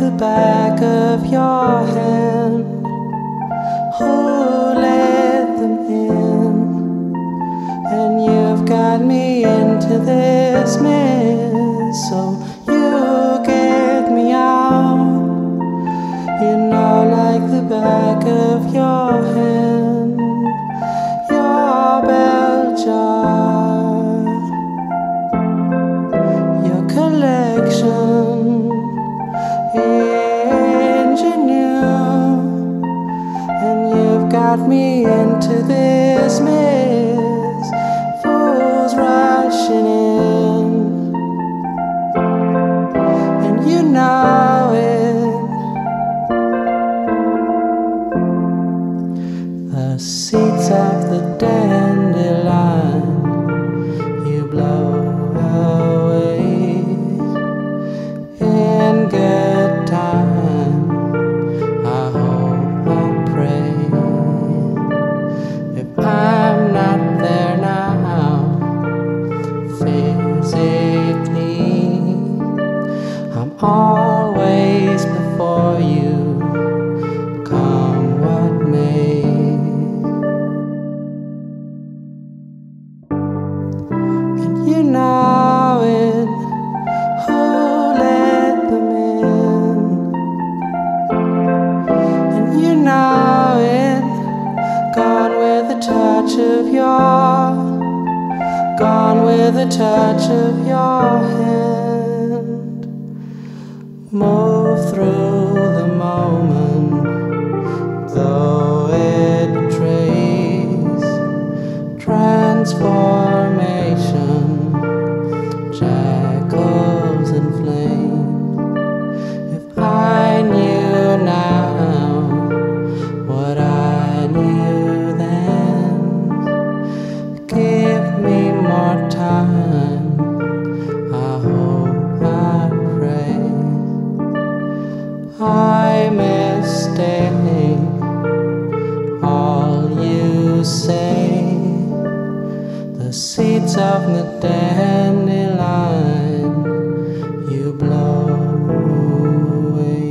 the back of your hand. Who let them in? And you've got me into this mess, so you get me out. You know, like the back of your hand, your bell jar, your collection, ingenue, and you've got me into this mess. Fools rushing in, and you know it. The seeds of the dandelion you blow away in good time. I hope, I pray. If I'm not there now, physically, I'm always before you, come what may. You know it, who let them in? And you know it, gone with the touch of the touch of your hand. Move through the moment, though it betrays transformation, jackals and flame. If I knew now what I knew then, give me more time. I hope, I pray. I mistake all you say. The seeds of the dandelion you blow away.